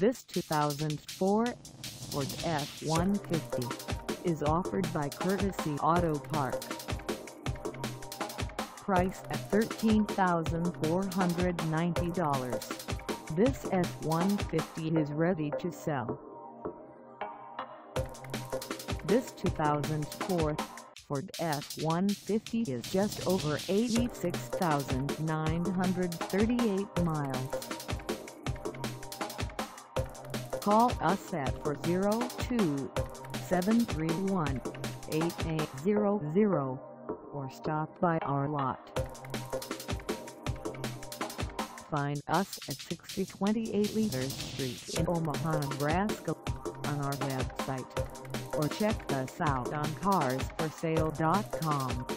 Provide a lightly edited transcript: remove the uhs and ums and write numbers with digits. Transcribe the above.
This 2004 Ford F-150 is offered by Courtesy Autopark. Priced at $13,490, this F-150 is ready to sell. This 2004 Ford F-150 is just over 86,938 miles. Call us at 402-731-8800 or stop by our lot. Find us at 6028 Leaders Street in Omaha, Nebraska on our website, or check us out on carsforsale.com.